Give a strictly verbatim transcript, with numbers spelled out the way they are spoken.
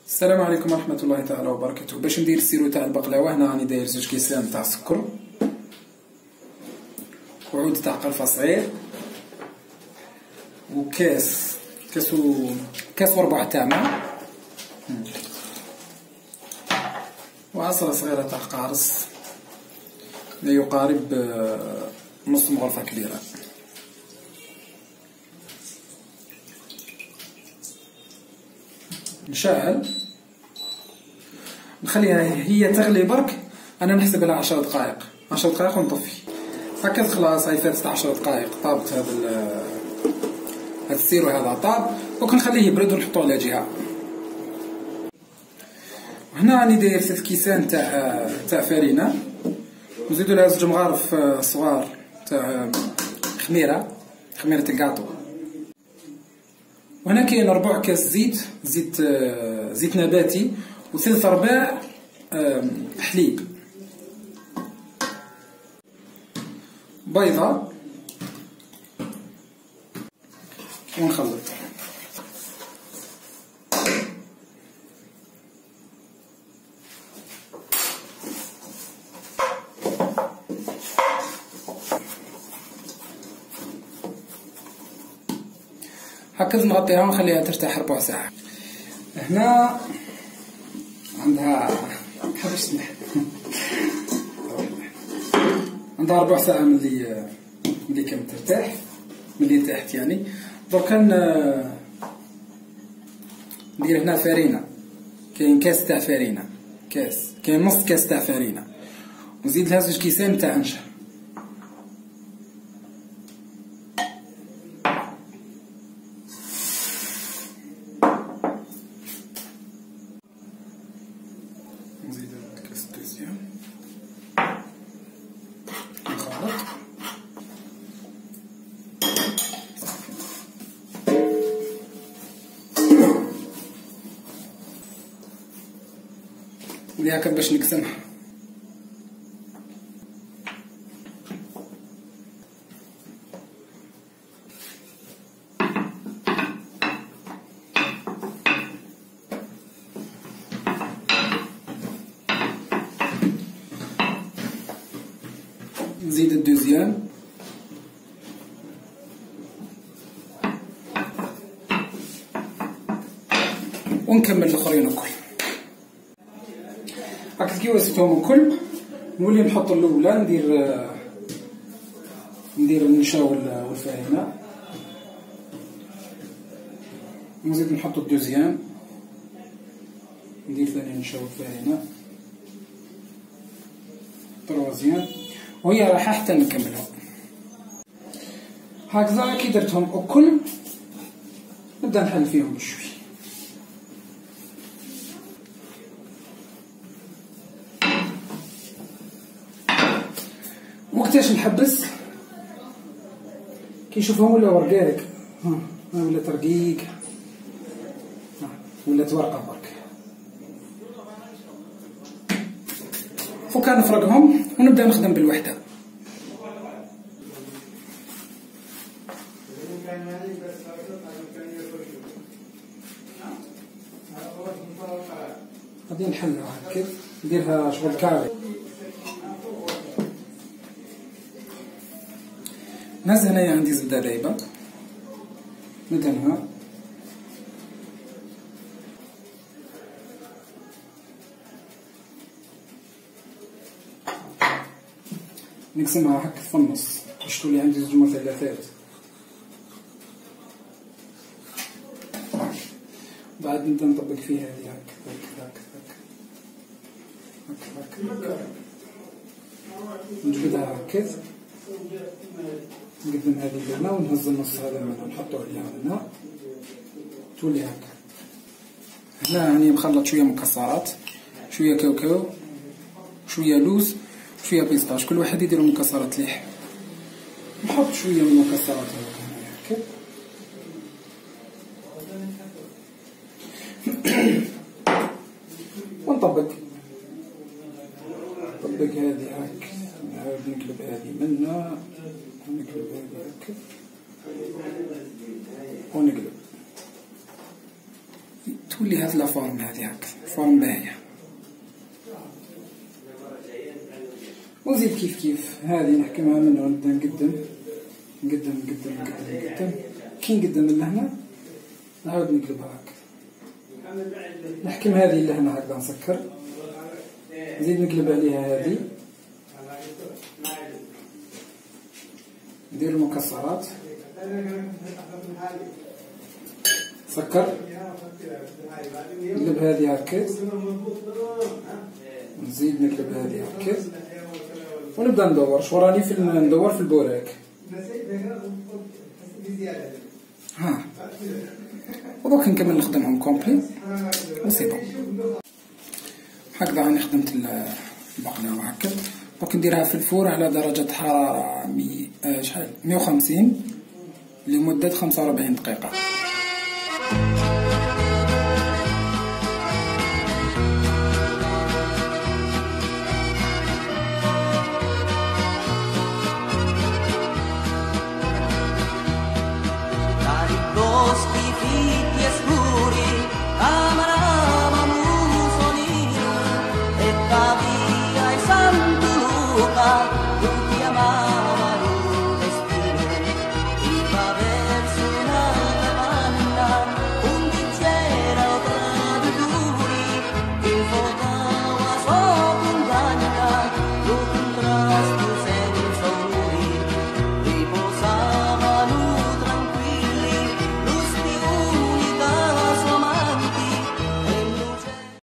السلام عليكم ورحمة الله تعالى وبركاته. باش ندير السيرو تاع البقلاوة هنا راني داير زوج كيسان تاع السكر وعود تاع قرفة صغير وكاس كاس و كاس وربع تاع ماء وعصرة صغيرة تاع قارص ما يقارب نص مغرفة كبيرة. نشعل نخليها هي تغلي برك، انا نحسب لها عشر دقائق عشر دقائق ونطفي. هكا خلاص هاي فاتت عشر دقائق طابت هذا هذا السيرو هذا طاب، وكنخليه يبرد ونحطوه على جهه. هنا راني داير ثلاث كيسان تاع تاع فرينه ونزيدو لها زوج مغارف صغار تاع خميره خميره الكاطو. وهنا كاين ربع كاس زيت زيت زيت نباتي وثلاث ارباع حليب، بيضة ونخلط. هكذا نغطيها ونخليها ترتاح ربع ساعة. هنا عندها حبش سمح عندها ربع ساعة من اللي من اللي كانت ترتاح من اللي تحت يعني. دركا ندير هنا فرينة، كاين كاس تاع فرينة كاس كاين نص كاس تاع فرينة ونزيد لها زوج كيسان تاع نشا. نزيد الكاس الدوزيام نخلط. ولي هكا باش نقسمها. نزيد الدوزيام ونكمل الاخرين الكل. هاك كي وزيتهم الكل نولي نحط الاولى ندير ندير النشا والفرينه ونزيد نحط الدوزيام ندير ثاني النشا والفرينه تروازيام وهي رايحة حتى نكملها. هكذا كي درتهم الكل نبدا نحل فيهم بشوي. وقتاش نحبس كي نشوفهم ولاو رقارق، ها ولات رقيق ولات ورقه برك. فوكا نفرقهم ونبدا نخدم بالوحده. غادي نحلها هكا نديرها شغل كاري. ناز هنايا عندي زبده دايبه ندهنها نقسمها هكا في النص باش تولي عندي زوج مثلثات. بعد نبدا نطبق فيها هذه هكا هكا هكا هكا هكا نجبدها هكا نقدم هذه لهنا ونهز النص هذا منها نحطو عليها هنا تولي هكا. هنا راني مخلط شويه مكسرات، شويه كاوكاو، شويه لوز، شويه بيستاش، كل واحد يدير مكسرات ليه. نحط شويه من المكسرات هكا ونطبق نطبق هذه هكا نعاود نقلب هذه منا ونقلب هذه هكا ونقلب تولي هاد لا فورم هادي هاك فورم باهية. وزيد كيف كيف هادي نحكمها من هنا نبدا نقدم نقدم نقدم نقدم نقدم كي نقدم من لهنا نعاود نقلبها هاك، نحكم هذه لهنا هكذا نسكر، نزيد نقلب عليها هذه، ندير المكسرات سكر، نقلب هذه هكذا، نزيد نقلب هذه هكذا، ونبدا ندور. شو راني في ندور في البوراك ها، ودوك نكمل نخدمهم كومبلي وسي بون. هكذا راني خدمت البقلاوة هكا. دوك نديرها في الفور على درجة حرارة مي آه شحال مية وخمسين لمدة خمسة وربعين دقيقة. Boschi fitti e